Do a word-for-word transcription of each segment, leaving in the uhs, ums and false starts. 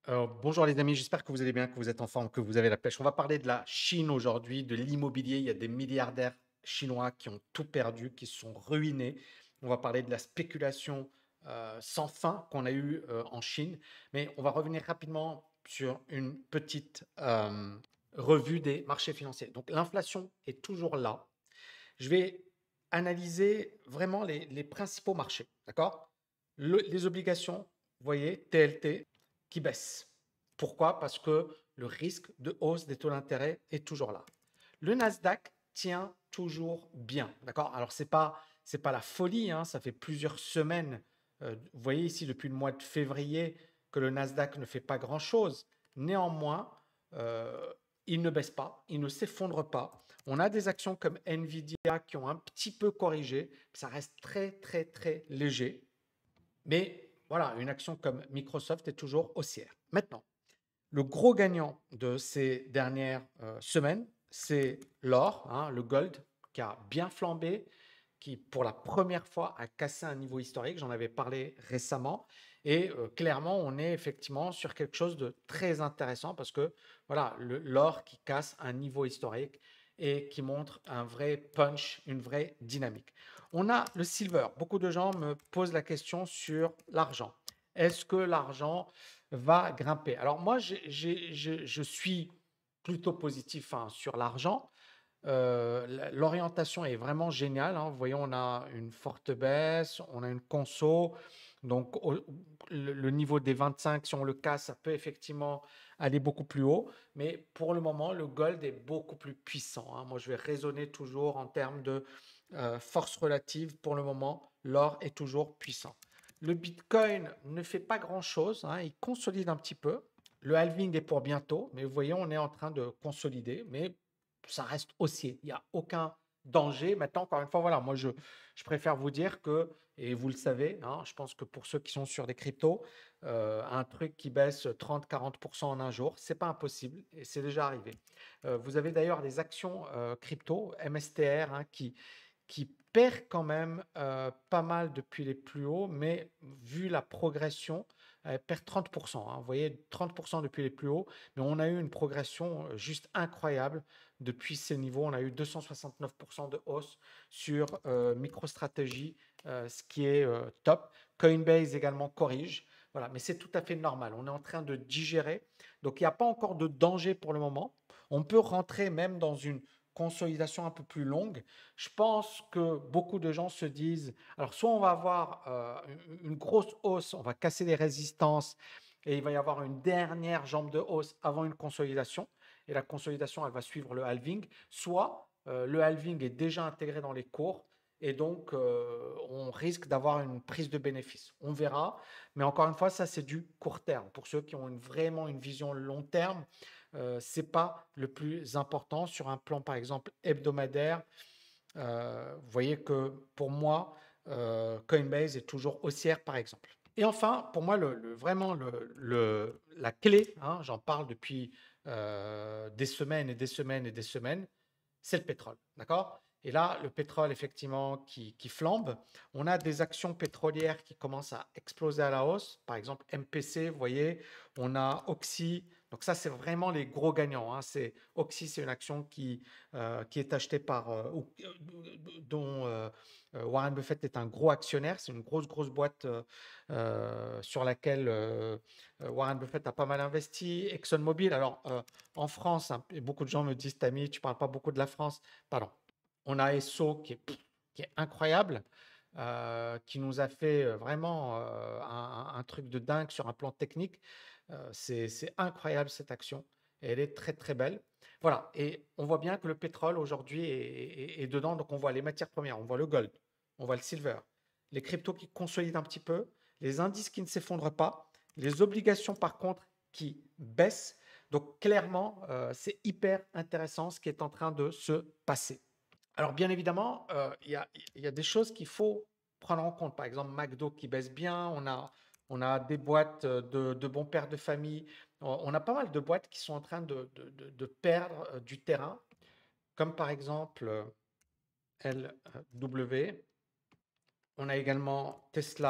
Euh, bonjour les amis, j'espère que vous allez bien, que vous êtes en forme, que vous avez la pêche. On va parler de la Chine aujourd'hui, de l'immobilier. Il y a des milliardaires chinois qui ont tout perdu, qui se sont ruinés. On va parler de la spéculation euh, sans fin qu'on a eue euh, en Chine. Mais on va revenir rapidement sur une petite euh, revue des marchés financiers. Donc l'inflation est toujours là. Je vais analyser vraiment les, les principaux marchés, d'accord? Le- Les obligations, vous voyez, T L T, qui baissent. Pourquoi? Parce que le risque de hausse des taux d'intérêt est toujours là. Le Nasdaq tient toujours bien, d'accord? Alors, ce n'est pas, c'est pas la folie, hein, ça fait plusieurs semaines, euh, vous voyez ici depuis le mois de février, que le Nasdaq ne fait pas grand-chose. Néanmoins, euh, il ne baisse pas, il ne s'effondre pas. On a des actions comme Nvidia qui ont un petit peu corrigé, ça reste très très très léger. Mais voilà, une action comme Microsoft est toujours haussière. Maintenant, le gros gagnant de ces dernières euh, semaines, c'est l'or, hein, le gold, qui a bien flambé, qui pour la première fois a cassé un niveau historique. J'en avais parlé récemment. Et euh, clairement, on est effectivement sur quelque chose de très intéressant parce que voilà, le- l'or qui casse un niveau historique et qui montre un vrai punch, une vraie dynamique. On a le silver. Beaucoup de gens me posent la question sur l'argent. Est-ce que l'argent va grimper? Alors moi, j'ai- j'ai- je, je suis plutôt positif hein, sur l'argent. Euh, l'orientation est vraiment géniale, hein. Vous voyez, on a une forte baisse, on a une conso. Donc, au- le, le niveau des vingt-cinq, si on le casse, ça peut effectivement aller beaucoup plus haut. Mais pour le moment, le gold est beaucoup plus puissant, hein. Moi, je vais raisonner toujours en termes de euh, force relative. Pour le moment, l'or est toujours puissant. Le Bitcoin ne fait pas grand-chose, hein, il consolide un petit peu. Le halving est pour bientôt, mais vous voyez, on est en train de consolider, mais ça reste haussier. Il n'y a aucun danger. Maintenant, encore une fois, voilà, moi, je, je préfère vous dire que, et vous le savez, hein, je pense que pour ceux qui sont sur des cryptos, euh, un truc qui baisse trente à quarante pour cent en un jour, c'est pas impossible et c'est déjà arrivé. Euh, vous avez d'ailleurs des actions euh, crypto, M S T R, hein, qui, qui perd quand même euh, pas mal depuis les plus hauts, mais vu la progression, elle perd trente pour cent, hein. Vous voyez, trente pour cent depuis les plus hauts, mais on a eu une progression euh, juste incroyable depuis ces niveaux. On a eu deux cent soixante-neuf pour cent de hausse sur euh, MicroStrategy, euh, ce qui est euh, top. Coinbase également corrige. Voilà, mais c'est tout à fait normal. On est en train de digérer. Donc, il n'y a pas encore de danger pour le moment. On peut rentrer même dans une consolidation un peu plus longue. Je pense que beaucoup de gens se disent, alors soit on va avoir euh, une grosse hausse, on va casser les résistances et il va y avoir une dernière jambe de hausse avant une consolidation et la consolidation, elle va suivre le halving, soit euh, le halving est déjà intégré dans les cours et donc euh, on risque d'avoir une prise de bénéfice. On verra, mais encore une fois, ça c'est du court terme. Pour ceux qui ont une, vraiment une vision long terme, euh, c'est pas le plus important sur un plan par exemple hebdomadaire. Euh, vous voyez que pour moi, euh, Coinbase est toujours haussière, par exemple. Et enfin, pour moi, le, le- vraiment le, le- la clé, hein, j'en parle depuis euh, des semaines et des semaines et des semaines, c'est le pétrole. D'accord? Et là, le pétrole, effectivement, qui, qui flambe. On a des actions pétrolières qui commencent à exploser à la hausse. Par exemple, M P C, vous voyez, on a Oxy. Donc ça, c'est vraiment les gros gagnants, hein. C'est, Oxy, c'est une action qui, euh, qui est achetée par, euh, ou- euh, dont euh, euh, Warren Buffett est un gros actionnaire. C'est une grosse, grosse boîte euh, euh, sur laquelle euh, euh, Warren Buffett a pas mal investi. ExxonMobil, alors euh, en France, hein, et beaucoup de gens me disent, Tammy, tu parles pas beaucoup de la France. Pardon. On a Esso qui est, pff, qui est incroyable, euh, qui nous a fait euh, vraiment euh, un, un truc de dingue sur un plan technique. Euh, c'est c'est incroyable cette action. Et elle est très très belle. Voilà. Et on voit bien que le pétrole aujourd'hui est, est- est dedans. Donc on voit les matières premières, on voit le gold, on voit le silver, les cryptos qui consolident un petit peu, les indices qui ne s'effondrent pas, les obligations par contre qui baissent. Donc clairement, euh, c'est hyper intéressant ce qui est en train de se passer. Alors bien évidemment, euh, il y a, il y a des choses qu'il faut prendre en compte. Par exemple, McDo qui baisse bien, on a, on a des boîtes euh, de, de bons pères de famille, on on a pas mal de boîtes qui sont en train de, de- de- de perdre euh, du terrain, comme par exemple euh, L W. On a également Tesla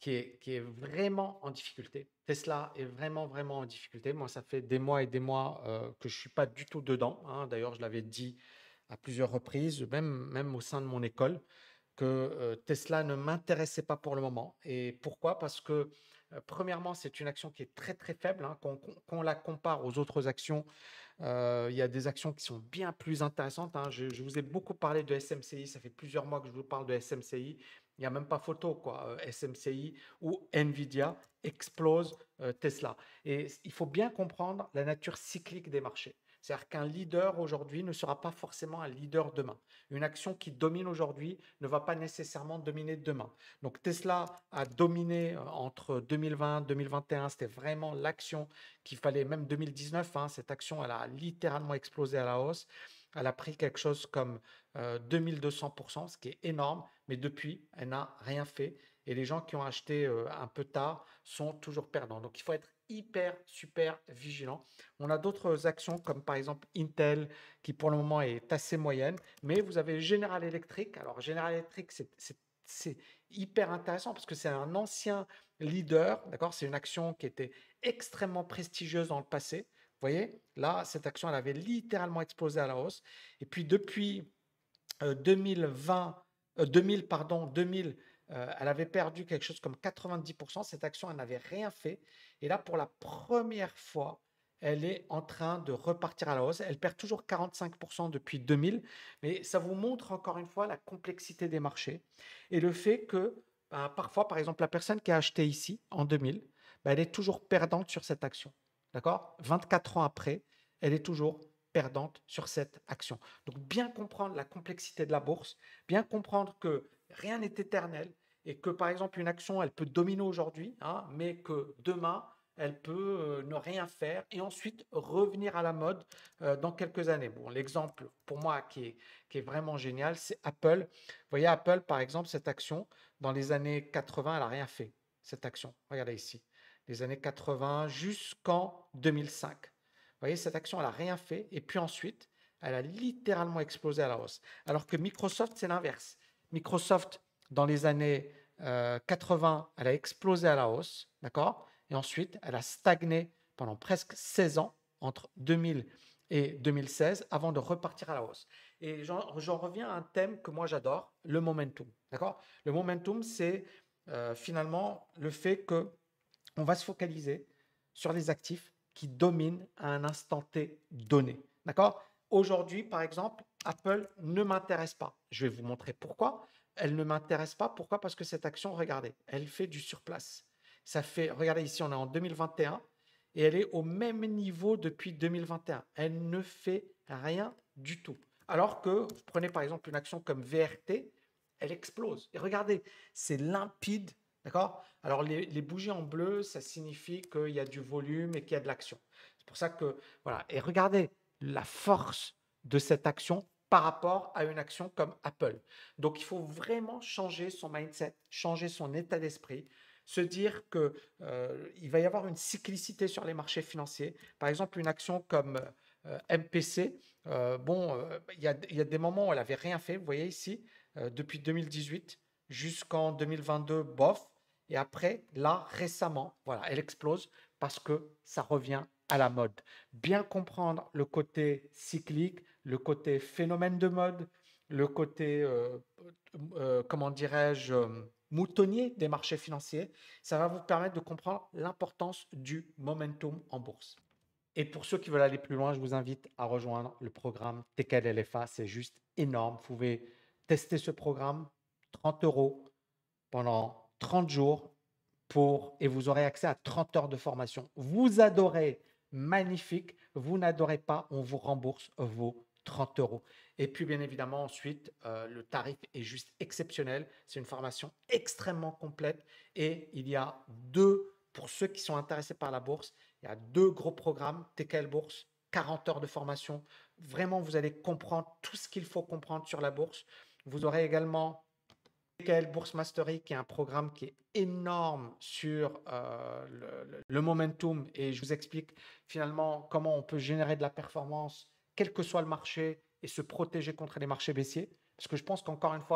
qui est, qui est vraiment en difficulté. Tesla est vraiment, vraiment en difficulté. Moi, ça fait des mois et des mois euh, que je ne suis pas du tout dedans, hein. D'ailleurs, je l'avais dit à plusieurs reprises, même, même au sein de mon école, que euh, Tesla ne m'intéressait pas pour le moment. Et pourquoi? Parce que, euh, premièrement, c'est une action qui est très, très faible, hein. Quand, quand- quand on la compare aux autres actions, euh, il y a des actions qui sont bien plus intéressantes, hein. Je, je vous ai beaucoup parlé de S M C I. Ça fait plusieurs mois que je vous parle de S M C I. Il n'y a même pas photo, quoi. Euh, S M C I ou Nvidia explose euh, Tesla. Et il faut bien comprendre la nature cyclique des marchés. C'est-à-dire qu'un leader aujourd'hui ne sera pas forcément un leader demain. Une action qui domine aujourd'hui ne va pas nécessairement dominer demain. Donc Tesla a dominé euh, entre deux mille vingt et deux mille vingt et un. C'était vraiment l'action qu'il fallait, même deux mille dix-neuf, hein, cette action, elle a littéralement explosé à la hausse. Elle a pris quelque chose comme euh, deux mille deux cents pour cent, ce qui est énorme, mais depuis, elle n'a rien fait. Et les gens qui ont acheté euh, un peu tard sont toujours perdants. Donc il faut être hyper, super vigilant. On a d'autres actions comme par exemple Intel, qui pour le moment est assez moyenne, mais vous avez General Electric. Alors General Electric, c'est hyper intéressant parce que c'est un ancien leader, d'accord? C'est une action qui était extrêmement prestigieuse dans le passé. Vous voyez, là, cette action, elle avait littéralement explosé à la hausse. Et puis depuis euh, deux mille vingt, euh, deux mille, pardon, deux mille, euh, elle avait perdu quelque chose comme quatre-vingt-dix pour cent. Cette action, elle n'avait rien fait. Et là, pour la première fois, elle est en train de repartir à la hausse. Elle perd toujours quarante-cinq pour cent depuis deux mille, mais ça vous montre encore une fois la complexité des marchés et le fait que bah, parfois, par exemple, la personne qui a acheté ici en deux mille, bah, elle est toujours perdante sur cette action. D'accord? vingt-quatre ans après, elle est toujours perdante sur cette action. Donc bien comprendre la complexité de la bourse, bien comprendre que rien n'est éternel et que par exemple une action, elle peut dominer aujourd'hui, hein, mais que demain, elle peut euh, ne rien faire et ensuite revenir à la mode euh, dans quelques années. Bon, l'exemple pour moi qui est, qui est vraiment génial, c'est Apple. Vous voyez, Apple, par exemple, cette action, dans les années quatre-vingts, elle n'a rien fait, cette action. Regardez ici, les années quatre-vingts jusqu'en deux mille cinq. Vous voyez, cette action, elle n'a rien fait. Et puis ensuite, elle a littéralement explosé à la hausse. Alors que Microsoft, c'est l'inverse. Microsoft, dans les années euh, quatre-vingts, elle a explosé à la hausse, d'accord? Et ensuite, elle a stagné pendant presque seize ans, entre deux mille et deux mille seize, avant de repartir à la hausse. Et j'en j'en reviens à un thème que moi j'adore, le momentum, d'accord? Le momentum, c'est euh, finalement le fait que on va se focaliser sur les actifs qui dominent à un instant T donné. D'accord? Aujourd'hui, par exemple, Apple ne m'intéresse pas. Je vais vous montrer pourquoi. Elle ne m'intéresse pas. Pourquoi? Parce que cette action, regardez, elle fait du surplace. Ça fait, regardez ici, on est en deux mille vingt et un et elle est au même niveau depuis deux mille vingt et un. Elle ne fait rien du tout. Alors que, vous prenez par exemple une action comme V R T, elle explose. Et regardez, c'est limpide. D'accord? Alors, les, les bougies en bleu, ça signifie qu'il y a du volume et qu'il y a de l'action. C'est pour ça que, voilà. Et regardez la force de cette action par rapport à une action comme Apple. Donc, il faut vraiment changer son mindset, changer son état d'esprit, se dire que euh, il va y avoir une cyclicité sur les marchés financiers. Par exemple, une action comme euh, M P C, euh, bon, euh, il y a, il y a des moments où elle n'avait rien fait, vous voyez ici, euh, depuis deux mille dix-huit jusqu'en deux mille vingt-deux, bof. Et après, là, récemment, voilà, elle explose parce que ça revient à la mode. Bien comprendre le côté cyclique, le côté phénomène de mode, le côté, euh, euh, comment dirais-je, euh, moutonnier des marchés financiers, ça va vous permettre de comprendre l'importance du momentum en bourse. Et pour ceux qui veulent aller plus loin, je vous invite à rejoindre le programme T K L L F A. C'est juste énorme. Vous pouvez tester ce programme, trente euros pendant trente jours pour, et vous aurez accès à trente heures de formation. Vous adorez, magnifique. Vous n'adorez pas, on vous rembourse vos trente euros. Et puis, bien évidemment, ensuite, euh, le tarif est juste exceptionnel. C'est une formation extrêmement complète et il y a deux, pour ceux qui sont intéressés par la bourse, il y a deux gros programmes, T K L Bourse, quarante heures de formation. Vraiment, vous allez comprendre tout ce qu'il faut comprendre sur la bourse. Vous aurez également T K L Bourse Mastery, qui est un programme qui est énorme sur euh, le, le, le momentum. Et je vous explique finalement comment on peut générer de la performance, quel que soit le marché, et se protéger contre les marchés baissiers. Parce que je pense qu'encore une fois,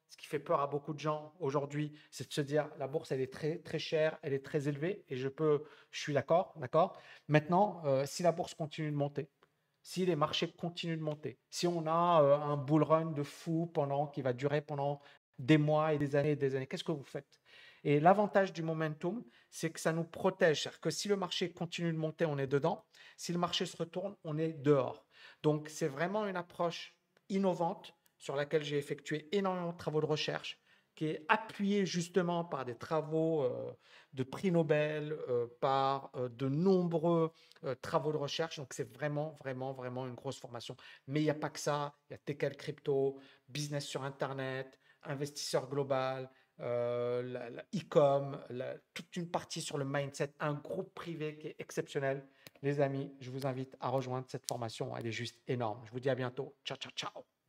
ce qui fait peur à beaucoup de gens aujourd'hui, c'est de se dire la bourse, elle est très, très chère, elle est très élevée et je peux, je suis d'accord, d'accord. Maintenant, euh, si la bourse continue de monter, si les marchés continuent de monter, si on a euh, un bull run de fou pendant, qui va durer pendant des mois et des années et des années, qu'est-ce que vous faites? Et l'avantage du momentum, c'est que ça nous protège. C'est-à-dire que si le marché continue de monter, on est dedans. Si le marché se retourne, on est dehors. Donc, c'est vraiment une approche innovante sur laquelle j'ai effectué énormément de travaux de recherche, qui est appuyée justement par des travaux euh, de prix Nobel, euh, par euh, de nombreux euh, travaux de recherche. Donc, c'est vraiment, vraiment, vraiment une grosse formation. Mais il n'y a pas que ça. Il y a T K L Crypto, business sur Internet, investisseur global, euh, la, la e-com, la- toute une partie sur le mindset, un groupe privé qui est exceptionnel. Les amis, je vous invite à rejoindre cette formation. Elle est juste énorme. Je vous dis à bientôt. Ciao, ciao, ciao.